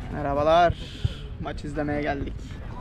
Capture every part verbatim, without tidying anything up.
Merhabalar. Maç izlemeye geldik.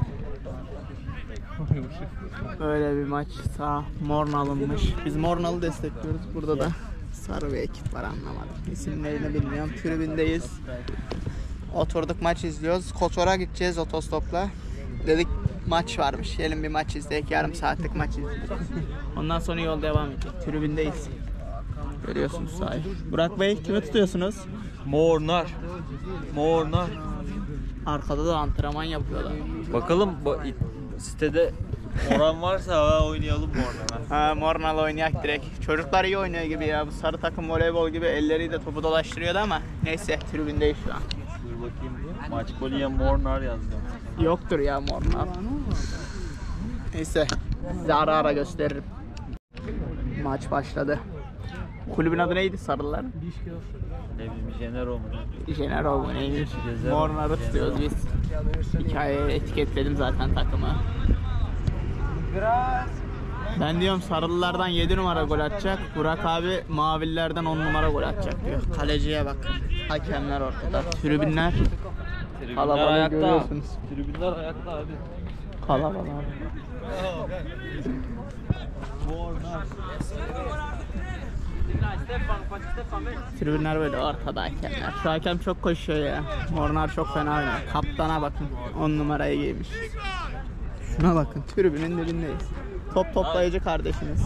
Böyle bir maçsa Morn alınmış. Biz Mornal'ı destekliyoruz. Burada da sarı bir ekip var, anlamadım. İsimlerini bilmiyorum. Tribündeyiz. Oturduk, maç izliyoruz. Kotor'a gideceğiz otostopla. Dedik maç varmış. Gelin bir maç izleyek. Yarım saatlik maç izleyeceğiz. Ondan sonra yol devam edecek. Tribündeyiz. Görüyorsunuz sahayı. Burak Bey, kimi tutuyorsunuz? Mornar. Mornar. Arkada da antrenman yapıyorlar. Bakalım sitede oran varsa ha, oynayalım Mornar'a. Ha, Mornal oynayak direkt. Çocuklar iyi oynuyor gibi ya. Bu sarı takım voleybol gibi elleriyle topu dolaştırıyordu ama neyse, tribündeyiz şu an. Dur bakayım. Maç golüye Mornar yazdım. Yoktur ya Mornal. Neyse, size ara ara gösteririm. Maç başladı. Kulübün adı neydi sarılar? Ne bileyim, Jenero mu? Jenero mu neymiş? Mornar'ı tutuyoruz biz. Hikayeye etiketledim zaten takımı. Ben diyorum sarılılardan yedi numara gol atacak. Burak abi mavilerden on numara gol atacak diyor. Kaleciye bak. Hakemler ortada. Tribünler kalabalık ayakta. Görüyorsunuz. Tribünler ayakta abi. Kalabalık. Tribünler böyle ortada, hakemler. Şu hakem çok koşuyor ya. Mornar çok fena oynuyor. Kaptana bakın. on numarayı giymiş. Şuna bakın. Tribünün dibindeyiz. Top toplayıcı kardeşiniz.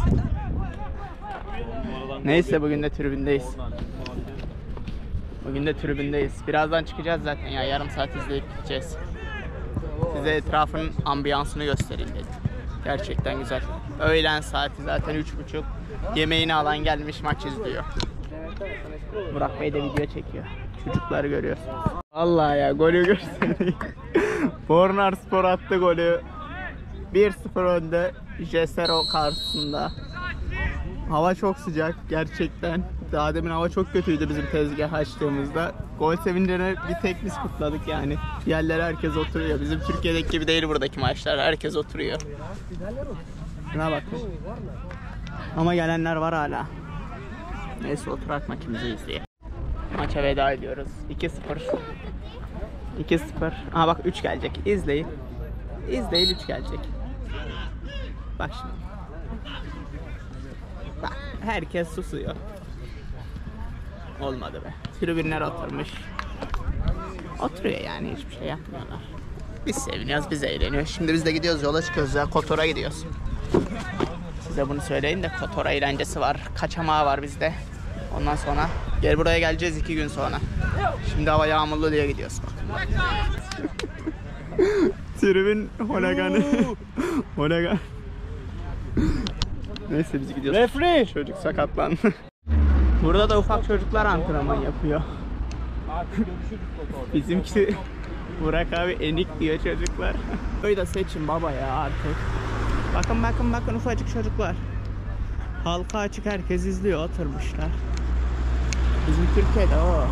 Neyse, bugün de tribündeyiz. Bugün de tribündeyiz. Birazdan çıkacağız zaten ya. Yarım saat izleyip gideceğiz. Size etrafın ambiyansını göstereyim dedim. Gerçekten güzel. Öğlen saati zaten üç buçuk. Yemeğini alan gelmiş maç izliyor. Burak Bey de video çekiyor. Çocukları görüyorsunuz. Vallahi ya, golü göstereyim. Mornar Spor attı golü. bir sıfır önde Jesero karşısında. Hava çok sıcak gerçekten. Daha demin hava çok kötüydü bizim tezgah açtığımızda. Gol sevincini bir tek biz kutladık yani. Yerlere herkes oturuyor. Bizim Türkiye'deki gibi değil buradaki maçlar. Herkes oturuyor. Şuna bakın. Ama gelenler var hala. Neyse, oturak maçımızı izleyelim. Maça veda ediyoruz. iki sıfır. iki sıfır. Aha bak, üç gelecek. İzleyin. İzleyin, üç gelecek. Bak şimdi. Bak, herkes susuyor. Olmadı be. Tribünler oturmuş. Oturuyor yani, hiçbir şey yapmıyorlar. Biz seviniyoruz, biz eğleniyoruz. Şimdi biz de gidiyoruz, yola çıkıyoruz ya. Kotor'a gidiyoruz. Size bunu söyleyin de, Kotor eğlencesi var. Kaçamağı var bizde. Ondan sonra gel buraya geleceğiz iki gün sonra. Şimdi hava yağmurlu diye gidiyoruz. Tribün holaganı. Holagan. Neyse, biz gidiyoruz. Refri! Çocuk sakatlandı. Burada da ufak çocuklar antrenman yapıyor. Bizimki Burak abi enik diyor çocuklar. Böyle da seçin baba ya artık. Bakın bakın bakın, ufacık çocuklar. Halka açık, herkes izliyor, oturmuşlar. Bizim Türkiye'de o.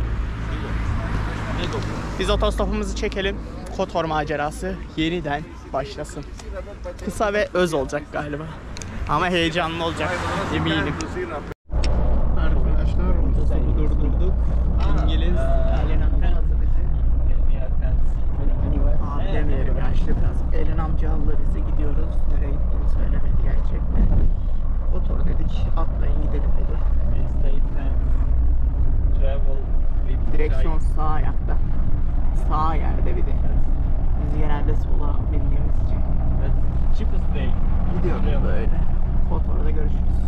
Biz otostopumuzu çekelim. Kotor macerası yeniden başlasın. Kısa ve öz olacak galiba. Ama heyecanlı olacak, eminim. Arkadaşlar, otostopu durdurduk. İngiliz Elin amca aldı bizi. Abi demeyelim, yaşlı biraz. Elin amca aldı bizi, gidiyoruz. Nereye gittiğini söylemedi gerçekten. Kotor dedik, atlayın gidelim dedi. Direksiyon sağ ayakta. Sağ yerde bir de. Biz genelde sola bindiğimiz için. Gidiyoruz böyle. Kotor'da görüşürüz.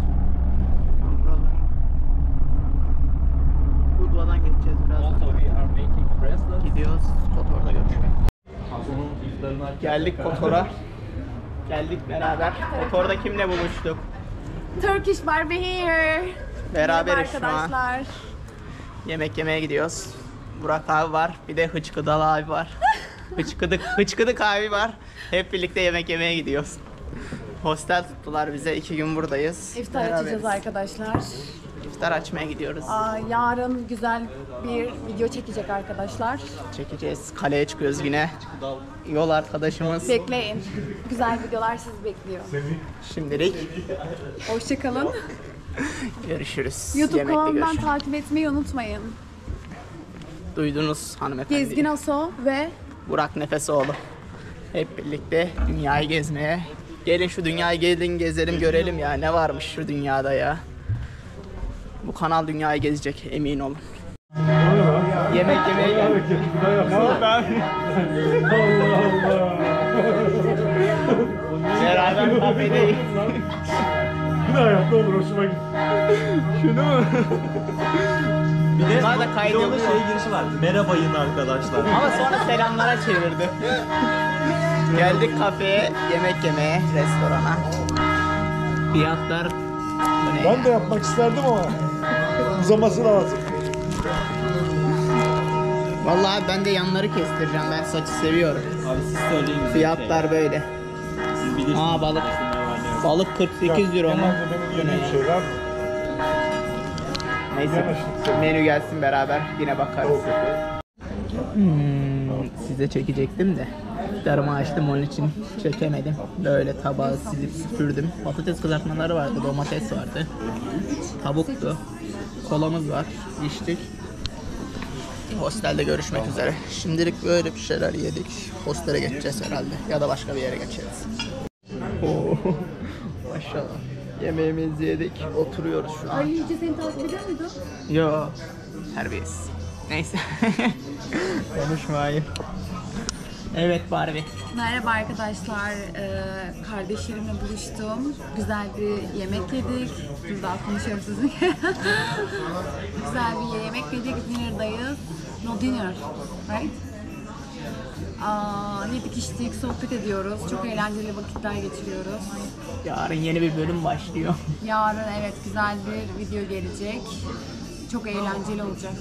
Budva'dan geçeceğiz birazdan. Gidiyoruz, Kotor'da görüşürüz. Geldik Kotor'a. Geldik beraber. Kotor'da kimle buluştuk? Turkish Barbie here. Beraberiz şu an. Arkadaşlar. Yemek yemeye gidiyoruz. Burak abi var, bir de Hıçkıdalı abi var. Hıçkıdık, Hıçkıdık abi var. Hep birlikte yemek yemeye gidiyoruz. Hostel tuttular bize, iki gün buradayız. İftar Beraberiz. açacağız arkadaşlar. İftar açmaya gidiyoruz. Aa, yarın güzel bir video çekecek arkadaşlar. Çekeceğiz. Kaleye çıkıyoruz yine. Yol arkadaşımız. Bekleyin. Güzel videolar sizi bekliyor. Şimdilik Hoşçakalın. görüşürüz. YouTube Yemekte kanalımdan görüşürüz. takip etmeyi unutmayın. duydunuz hanımefendi. Gezgin Aso ve Burak Nefesoğlu. Hep birlikte dünyayı gezmeye. Gelin şu dünyayı gelin gezelim görelim ya ne varmış şu dünyada ya. Bu kanal dünyayı gezecek emin olun. Yemek yemeye geldik. Ne oldu abi? Allah Allah. Beraber kafedeyiz. Bu da hayatta olur, hoşuma gitti. Şunu mu? Bir de Bunlar da kaydı videonun yapıyor. şey girişi var. Merhabayın arkadaşlar. Ama sonra selamlara çevirdi. Geldik kafeye, yemek yemeye, restorana. Fiyatlar bu ne? Ben de yapmak isterdim ama uzaması lazım. Vallahi ben de yanları kestireceğim. Ben saçı seviyorum. Abi siz söyleyin. bize Fiyatlar şey. böyle. Siz bilirsiniz. Aa, balık. Ne var, ne yok. Balık kırk sekiz euro mu? Genelde benim yediğim şeyler Neyse. Yanaştık. Menü gelsin beraber yine bakarız. tavuk eti. Hmm, size çekecektim de darımı açtım onun için çekemedim. Böyle tabağı silip süpürdüm. Patates kızartmaları vardı, domates vardı. Tavuktu. Kolamız var. İçtik. Hostelde görüşmek üzere. Şimdilik böyle bir şeyler yedik. Hostele geçeceğiz herhalde. Ya da başka bir yere geçeriz. Oo, maşallah. Yemeğimizi yedik. Oturuyoruz şu an. Ali Yüce seni takip ediyor muydu? Yo, terbiyesiz. Neyse. Konuşmayayım. Evet Barbie. Merhaba arkadaşlar. Ee, kardeşlerimle buluştum. Güzel bir yemek yedik. Dur daha konuşuyorum sizinle. Güzel bir yemek yedik. Dinner'dayız. No dinner, right? Aa, yedik içtik, sohbet ediyoruz. Çok eğlenceli vakitler geçiriyoruz. Yarın yeni bir bölüm başlıyor. Yarın evet güzel bir video gelecek. Çok eğlenceli olacak.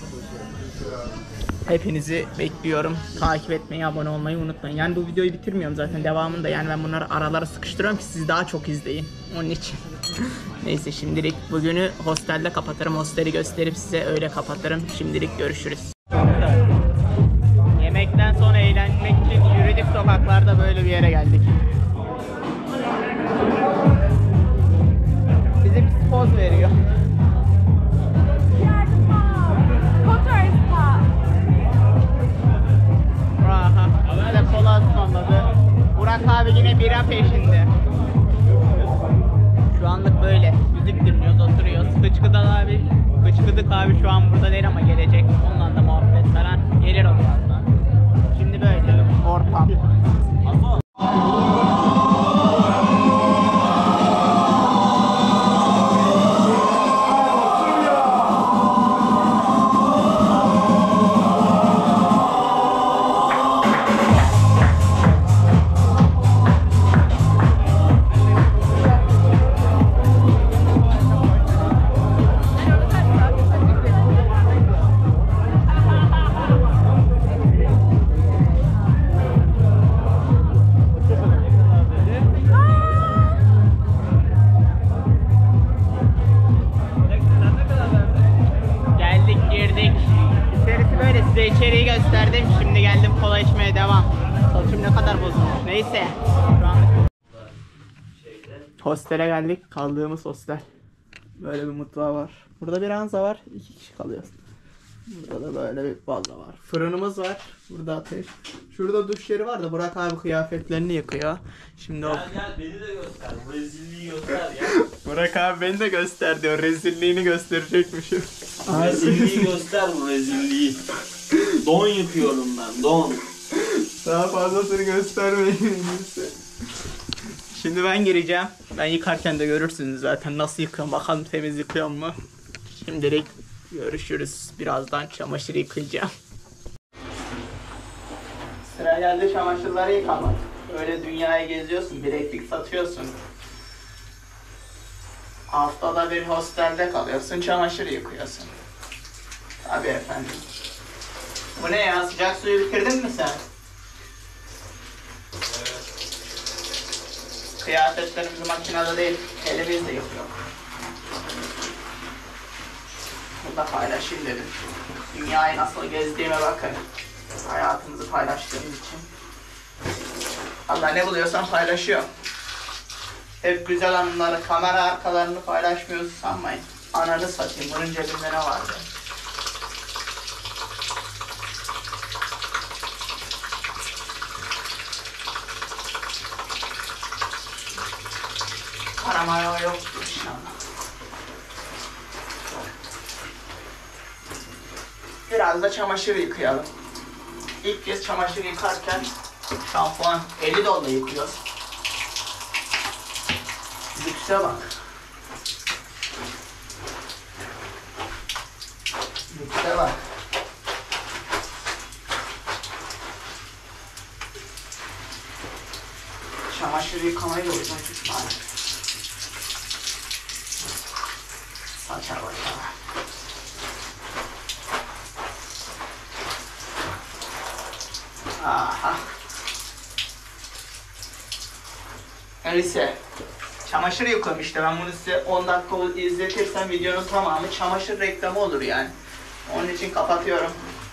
Hepinizi bekliyorum. Takip etmeyi, abone olmayı unutmayın. Yani bu videoyu bitirmiyorum zaten devamında. Yani ben bunları aralara sıkıştırıyorum ki siz daha çok izleyin. Onun için. Neyse şimdilik bugünü hostelde kapatırım. Hosteli gösterip size öyle kapatırım. Şimdilik görüşürüz. Yemekten sonra eğlenmek için yürüdük sokaklarda böyle bir yere geldik. Bize bir poz veriyor. Aha, bize kola ısmarladı. Burak abi yine bira peşinde. Şu anlık böyle müzik dinliyoruz, oturuyoruz. Hıçkıdan abi, Hıçkıdık abi şu an burada değil ama gelecek. Onunla da muhabbet falan gelir o birazdan. Şimdi böyle ortam. Geldik girdik. İçerisi böyle size içeriği gösterdim. Şimdi geldim kola içmeye devam. Saçım ne kadar bozulmuş. Neyse. Şu an hostele geldik. Kaldığımız hostel. Böyle bir mutfağı var. Burada bir ranza var. İki kişi kalıyoruz. Burada da böyle bir baza var. Fırınımız var. Burada ateş. Şurada duş yeri var da Burak abi kıyafetlerini yıkıyor. Şimdi o... Gel gel beni de göster. Bu rezilliği göster ya. Burak abi beni de göster diyor. Rezilliğini gösterecekmişim. Rezilliği göster bu rezilliği. Don yıkıyorum ben don. Daha fazlasını göstermeyin en iyisi. Şimdi ben gireceğim. Ben yıkarken de görürsünüz zaten nasıl yıkıyorum. Bakalım temiz yıkıyor mu? Şimdilik görüşürüz. Birazdan çamaşır yıkayacağım. Sıra geldi çamaşırları yıkamak. Öyle dünyayı geziyorsun, bileklik satıyorsun. Haftada bir hostelde kalıyorsun, çamaşır yıkıyorsun. Tabii efendim. Bu ne ya? Sıcak suyu bitirdin mi sen? Kıyafetlerimizi makinede değil, elimizle yıkıyor. Bunu da paylaşayım dedim. Dünyayı nasıl gezdiğime bakın. Hayatımızı paylaştığım için. Allah ne buluyorsan paylaşıyor. Hep güzel anıları, kamera arkalarını paylaşmıyoruz sanmayın. Ananı satayım, bunun cebinde ne vardı? Arama yoktur inşallah. Biraz da çamaşır yıkayalım. İlk kez çamaşır yıkarken şampuan eli dolla yıkıyoruz. Lükse bak. Lükse bak. Çamaşır yıkamayı da uzun tutmalı. Saça başa. Aha. Neyse. Çamaşır yıkıyorum işte. Ben bunu size on dakika izletirsem videonun tamamı çamaşır reklamı olur yani. Onun için kapatıyorum.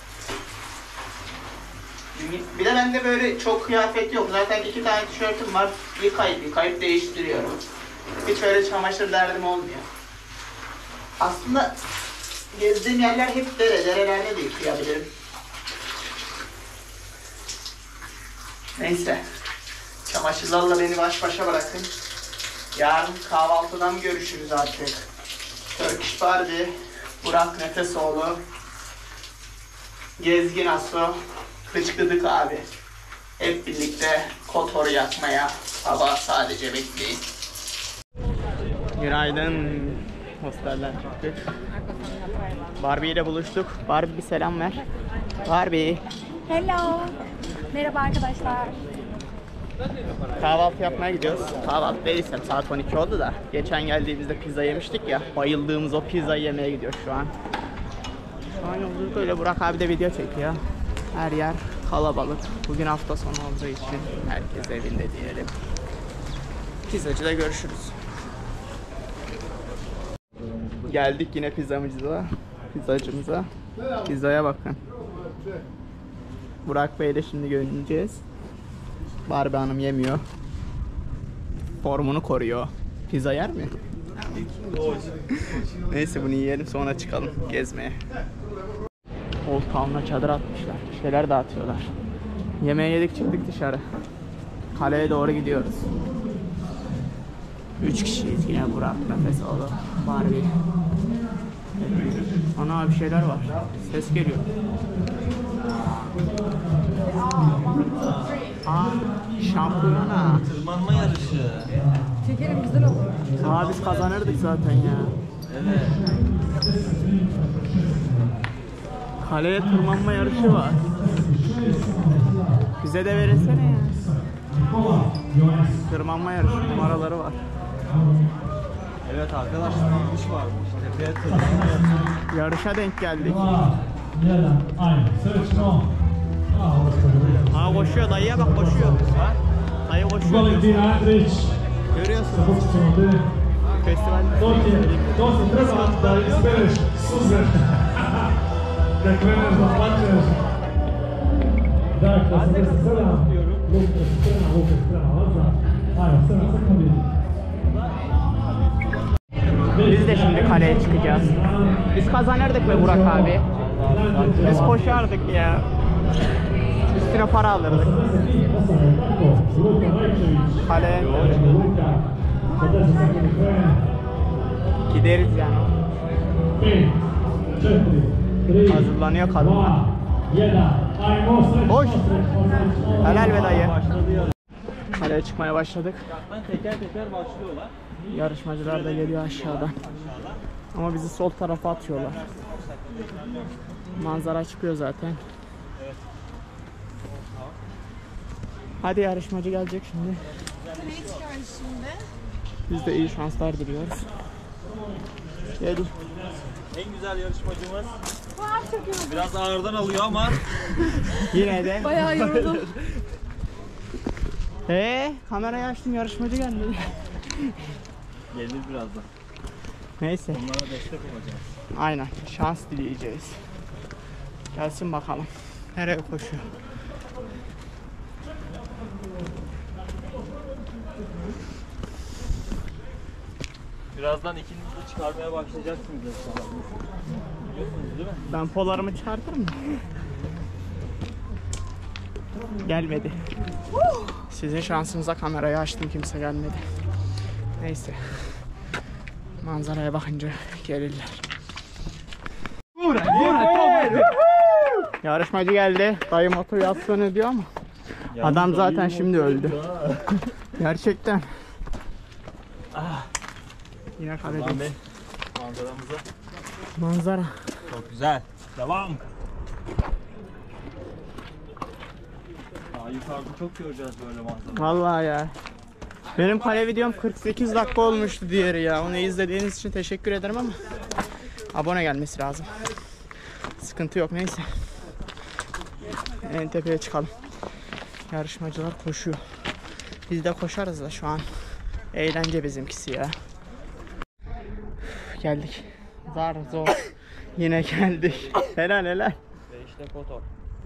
Bir de bende böyle çok kıyafet yok. Zaten iki tane tişörtüm var. Yıkayıp yıkayıp değiştiriyorum. Hiç öyle çamaşır derdim olmuyor. Aslında gezdiğim yerler hep dere. Derelerde de yıkayabilirim. Neyse. Çamaşırlarla beni baş başa bırakın. Yarın kahvaltıdan görüşürüz artık. Turkish Barbie, Burak Nefesoğlu, Gezgin Aso, Kıçkıdık abi. Hep birlikte kotoru yakmaya sabah sadece bekleyin. Günaydın. Hostelden çıktık. Barbie ile buluştuk. Barbie bir selam ver. Barbie. Hello. Merhaba arkadaşlar. Kahvaltı yapmaya gidiyoruz. Kahvaltı değilsem saat on iki oldu da. Geçen geldiğimizde pizza yemiştik ya. Bayıldığımız o pizzayı yemeye gidiyoruz şu an. Şu an yolculuk öyle. Burak abi de video çekiyor. Her yer kalabalık. Bugün hafta sonu olduğu için herkes evinde diyelim. Pizzacıda görüşürüz. Geldik yine pizzamıcıda. Pizzacımıza. Pizzaya bakın. Burak Bey'le şimdi görüneceğiz. Barbie Hanım yemiyor. Formunu koruyor. Pizza yer mi? Neyse bunu yiyelim sonra çıkalım gezmeye. Old Town'a çadır atmışlar. Bir şeyler dağıtıyorlar. Yemeği yedik çıktık dışarı. Kaleye doğru gidiyoruz. Üç kişiyiz yine Burak, Nefesoğlu, Barbie. Ana bir şeyler var. Ses geliyor. Aa, şampiyona. Tırmanma yarışı. Şekerim güzel olur. Aa biz kazanırdık zaten ya. Evet. Kaleye tırmanma yarışı var. Bize de verirsene ya. Tırmanma yarışı numaraları var. Evet arkadaşlar bir iş var. Tepeye tırmanma yarışı. Yarışa denk geldik. Jedan, ajde, srećno. Aa koşuyor dayıya bak koşuyor. Dayı koşuyor. Valentin Andrić, Görüyorsun. započet ćemo te. Festivalde. To ti, to ti treba da ispereš suze. Da kreneš da plačeš. Dakle, osamdeset sedam, Lukas strana, Lukas strana, Laza. Ajde, strana, strana vidi. Biz de şimdi kaleye çıkacağız. Biz kazanırdık be Burak abi. Biz koşardık ya. Üstüne para alırdık. Luka Vajčević. Kaleye Luka, četrdeset sekundi krene. gideriz yani. pet, četiri, tri, Hazırlanıyor kadınlar. dva, jedan. Ajmo, srećno, Koş. srećno, srećno. Helal be dayı. Başladı yarış. Kaleye çıkmaya başladık. Teker teker başlıyorlar. Yarışmacılar da geliyor aşağıdan. Ama bizi sol tarafa atıyorlar. Manzara çıkıyor zaten. Hadi yarışmacı gelecek şimdi. Ne çıkarız şimdi? Biz de iyi şanslar diliyoruz. Gelin. En güzel yarışmacımız. Vay çok yoruldum. Biraz ağırdan alıyor ama. Yine de. Bayağı yoruldum. Eee kamerayı açtım yarışmacı geldi. Gelir birazdan. Neyse. Onlara destek olacağız. Aynen. Şans dileyeceğiz. Gelsin bakalım. Nereye koşuyor? Birazdan ikiniz de çıkarmaya başlayacaksınız inşallah. Biliyorsunuz değil mi? Ben polarımı çıkartır mı? Gelmedi. Sizin şansınıza kamerayı açtım kimse gelmedi. Neyse. Manzaraya bakınca gelirler. Yarışmacı geldi. Dayı motor yatsın diyor ama adam zaten şimdi öldü. Gerçekten. Yine kaleci. Manzaramıza. Manzara. Çok güzel. Devam. Daha yukarıda çok göreceğiz böyle manzara. Vallahi ya. Benim kale videom kırk sekiz dakika olmuştu diğeri ya. Onu izlediğiniz için teşekkür ederim ama abone gelmesi lazım. Sıkıntı yok, neyse. En tepeye çıkalım. Yarışmacılar koşuyor. Biz de koşarız da şu an. Eğlence bizimkisi ya. Geldik. Zar zor. Yine geldik. Helal helal. Ve işte foto.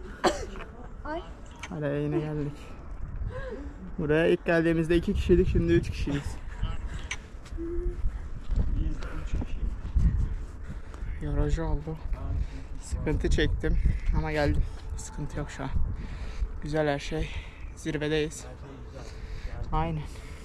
Hadi yine geldik. Buraya ilk geldiğimizde iki kişiydik, şimdi üç kişiyiz. Biz üç kişi. Yorucu oldu. Sıkıntı çektim ama geldim. Sıkıntı yok şu an. Güzel her şey. Zirvedeyiz. Aynen.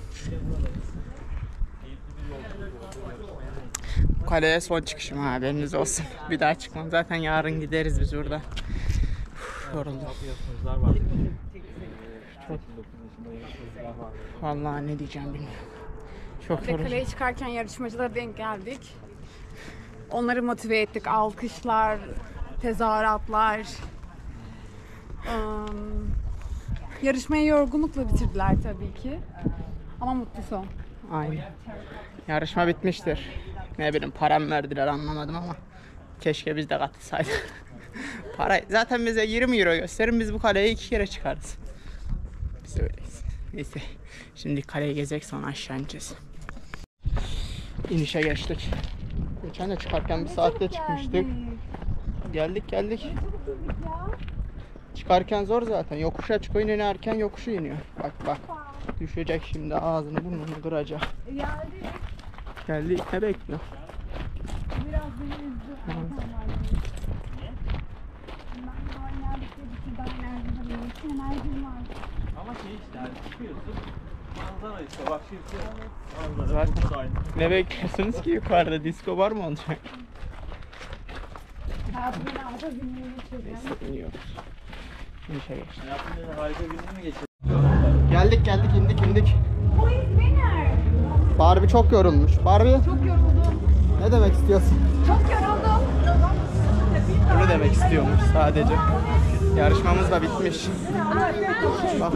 Bu kaleye son çıkışım ha, haberiniz olsun. Bir daha çıkmam. Zaten yarın gideriz biz burada. Uf, yoruldum. Yarışmacılar var. Çok. Vallahi ne diyeceğim bilmiyorum. Çok Ve yorucu. kaleye çıkarken yarışmacılara denk geldik. Onları motive ettik. Alkışlar, tezahüratlar. Im, yarışmayı yorgunlukla bitirdiler tabii ki. Ama mutlu son. Aynen. Yarışma bitmiştir. Ne bileyim param verdiler anlamadım ama keşke biz de katılsaydık. Para zaten bize yirmi euro gösterin, biz bu kaleye iki kere çıkarız. Biz öyleyiz. Neyse. Şimdi kaleyi gezecek, sonra aşağı ineceğiz. İnişe geçtik. Geçen de çıkarken bir saatte çıkmıştık. Geldik geldik. Çıkarken zor zaten. Yokuşa çıkıyor, inerken yokuşu iniyor. Bak bak. Düşecek şimdi, ağzını burnunu kıracak. Geldi. Ne bekliyor? Biraz beni üzdü. Tamam. Ama şey işte yani çıkıyorsun. Manzara işte bak şimdi. Manzara Zaten. çok aynı. Ne bekliyorsunuz ki yukarıda? Disco var mı olacak? Neyse iniyoruz. İnişe geçtik. Hayatımda harika gününü mü geçirdin? Geldik geldik indik indik. Barbie çok yorulmuş. Barbie Çok yoruldum. ne demek istiyorsun? Çok yoruldum. Bunu demek istiyormuş sadece. Yarışmamız da bitmiş. Bak.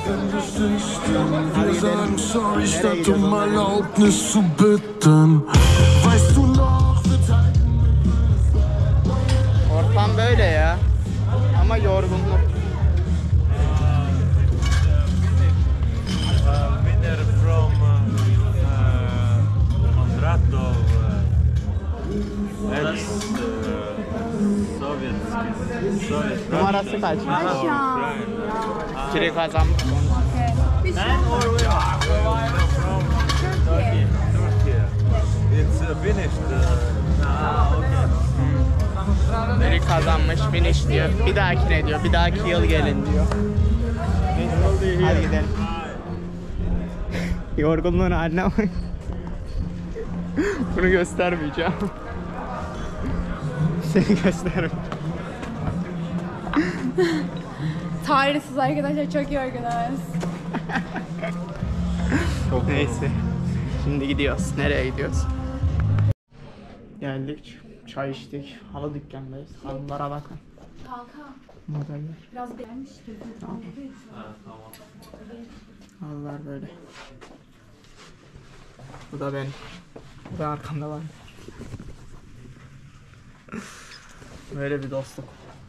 Hadi gidelim. I'm sorry, Nereye statt gidiyoruz um onları? Erlaubnis zu bitten. Weißt du noch, wir teilten Ortam böyle ya. Ama yorgunluk. Uh, winner from uh, Mondrato, uh, ex uh, Soviet, Soviet Numarası kaç? Aşağı. Kiri kazanmış. man or women? From Turkey. Turkey. It's uh, finished. Uh, ah, okay. Biri kazanmış, finish diyor. Bir dahakine diyor. Bir dahaki yıl gelin diyor. Neyse, hadi gidelim. Yorgunluğun haline bak. Bunu göstermeyeceğim. Seni göstermeyeceğim. Tarihsiz arkadaşlar, çok yorgunuz. Neyse. Şimdi gidiyoruz. Nereye gidiyoruz? Geldik. Çay içtik. Halı dükkandayız. Halılara bakın. Kanka, Modeller. biraz beğenmiştim. Tamam. Halılar böyle. Bu da benim. Bu da arkamda var. Böyle bir dostluk.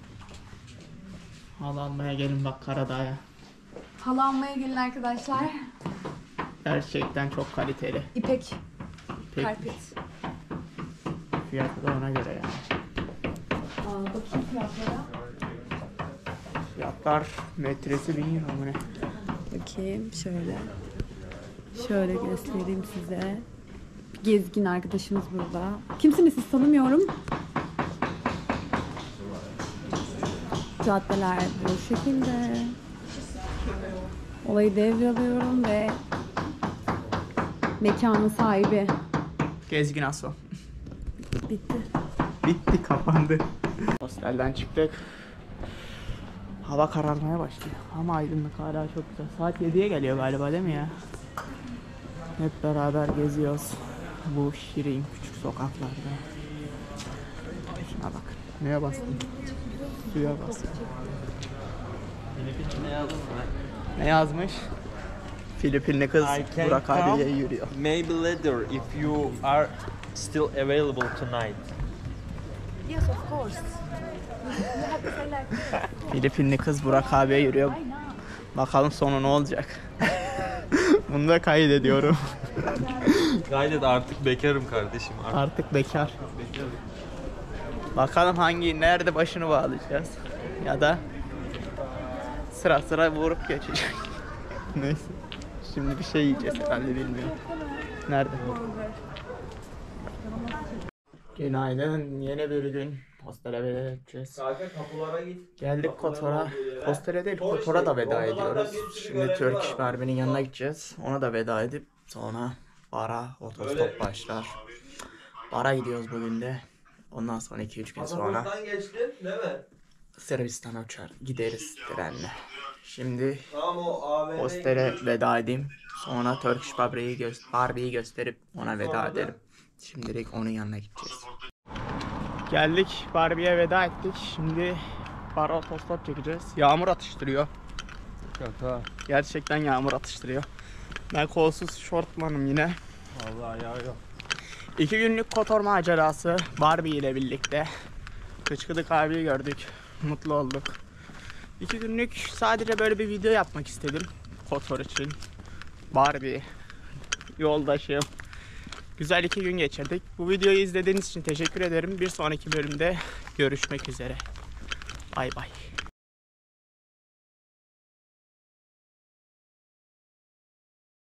Halı almaya gelin bak Karadağ'a. Halı almaya gelin arkadaşlar. Gerçekten çok kaliteli. İpek, Peki. karpet. Fiyatı da ona göre yani. Aa, bakayım fiyatlara. Fiyatlar metresi bin euro mu ne? Bakayım şöyle. Şöyle göstereyim size. Bir gezgin arkadaşımız burada. Kimsiniz siz, tanımıyorum. Caddeler bu şekilde. Olayı devralıyorum ve Mekanın sahibi. Gezgin Aso. Bitti. Bitti, kapandı. Hostelden çıktık. Hava kararmaya başlıyor ama aydınlık hala çok güzel. Saat yediye geliyor galiba değil mi ya? Hep beraber geziyoruz bu şirin küçük sokaklarda. Şuna bak. Neye bastın? Suya bastın. Ne yazdın mı? Ne yazmış? Filipinli kız I can Burak come. abiye yürüyor. Maybe later if you are still available tonight. Yes, of course. You have to say like Filipinli kız Burak abiye yürüyor. Bakalım sonu ne olacak? Bunu da kaydediyorum. Gayet artık bekarım kardeşim. Artık. Artık bekar. Bakalım hangi, nerede başını bağlayacağız. Ya da sıra sıra vurup geçecek. Neyse. Şimdi bir şey yiyeceğiz herhalde, bilmiyorum. Nerede? Günaydın. Yeni bir gün. Hostele veda edeceğiz. Kapılara git. Geldik Kotor'a. Hostele değil, Kotor'a da veda ediyoruz. Şimdi Turkish Barbie'nin yanına gideceğiz. Ona da veda edip sonra bara, otostop başlar. Bara gidiyoruz bugün de. Ondan sonra iki üç gün sonra geçtin değil mi? Sırbistan'a uçar. Gideriz trenle. Şimdi Tamam o A V M. hostele veda edeyim. Sonra Turkish Barbie'yi gö- Barbie'yi gösterip ona veda edelim. Şimdilik onun yanına gideceğiz. Geldik, Barbie'ye veda ettik. Şimdi bara otostop çekeceğiz. Yağmur atıştırıyor. Şaka. Gerçekten yağmur atıştırıyor. Ben kolsuz şortmanım yine. Vallahi yağıyor. İki günlük Kotor macerası Barbie ile birlikte. Kıçkıdık abiyi gördük. Mutlu olduk. İki günlük sadece böyle bir video yapmak istedim. Kotor için. Barbie. Yoldaşım. Güzel iki gün geçirdik. Bu videoyu izlediğiniz için teşekkür ederim. Bir sonraki bölümde görüşmek üzere. Bay bay.